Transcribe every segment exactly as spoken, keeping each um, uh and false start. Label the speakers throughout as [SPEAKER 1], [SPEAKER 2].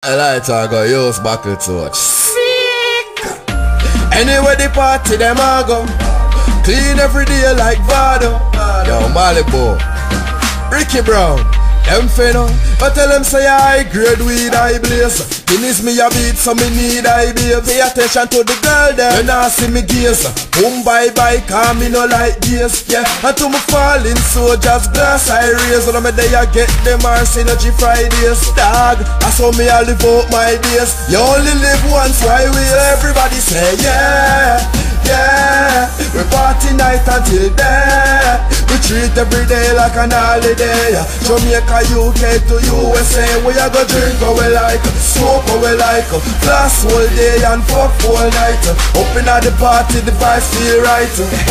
[SPEAKER 1] I like to go use buckle torch. Sick. Anyway the party them a go. Clean every day like Vado. Yo Malibu, Ricky Brown, them finna. But tell them say I grade weed I blaze. Finish me a beat so me need I babe. Pay attention to the girl them. When I see me gaze. Boom bye bye cause me no like gaze. Yeah. And to me falling soldiers glass I raise. When I'm there I get them our synergy Fridays. Dog, I saw me I live out my days. You only live once, why will everybody say yeah, yeah. We party night until day. We treat every day like an holiday. Jamaica, U K to U S A. We a go drink how we like, smoke how we like, class all day and fuck all night. Up in at the party, the vibes feel right.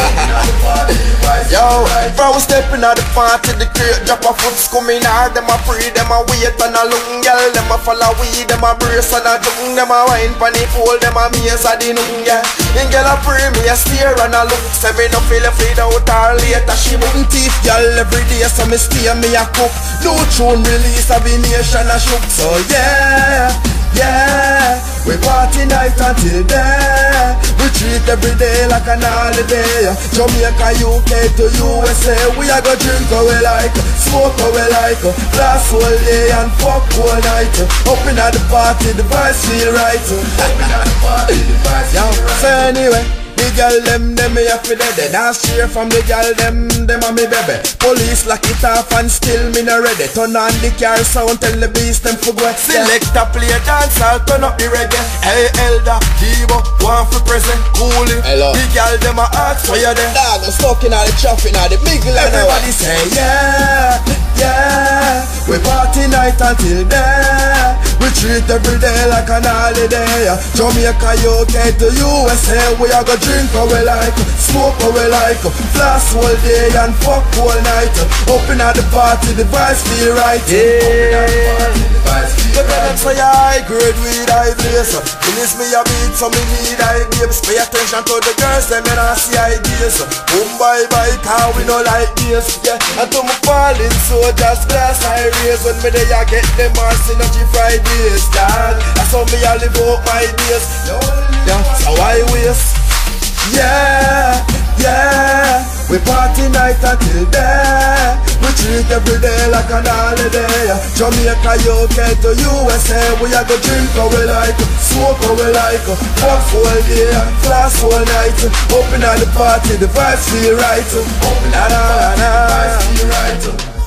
[SPEAKER 1] Yo, bro, stepping at the party, the crate drop a foot coming hard. Them a free, them a wait and a long girl. Them a follow weed, them a brace and a dung. Them a wine pan the pole, them a maze a the noon, yeah. And girl a pray me a stare and a look. Say me no feel afraid out or later. She wouldn't teeth, girl, every day. So me stay me a cook. No tune release, a be nation a shook. So yeah, yeah. We party night until day. We treat every day like an holiday. Jamaica, U K to U S A. We a go drink how we like, smoke how we like, class all day and fuck all night. Up in at the party, the vibes feel right. Up in at the party, the vibes feel right. So anyway, the girl them, them me have to dead. They dance straight from the girl them, them a me baby. Police lock it off and still me no ready. Turn on the car sound, tell the beast them for go. Select a play dance, I'll turn up the reggae. Hey Elder, Divo, one for present, coolie. Hello. The girl them a ask for you there. Dog, I'm stuck in all the traffic now, the big line. Everybody say yeah, yeah. We party night until day. We treat every day like an holiday. Jamaica, U K to U S A. We a go drink how we like, smoke how we like, flash all day and fuck all night. Up in at the party, the vibes feel right. Yeah. But then say I grade weed I blaze. Finish me a beat so me need I babes. Pay attention to the girls, them and I see ideas. Boom bye bye car we no like this. Yeah. And to me falling soldiers glass I raise. When me there I get them our synergy Fridays. Dad, that's how me I live out my days. Yeah, so I waste. Yeah, yeah. We party night until day. We treat every day like an holiday. Jamaica, U K to U S A. We a go drink how we like, smoke how we like, fuck all day, class all night. Up in at the party, the vibes feel right. Up in at the party, the vibes feel right.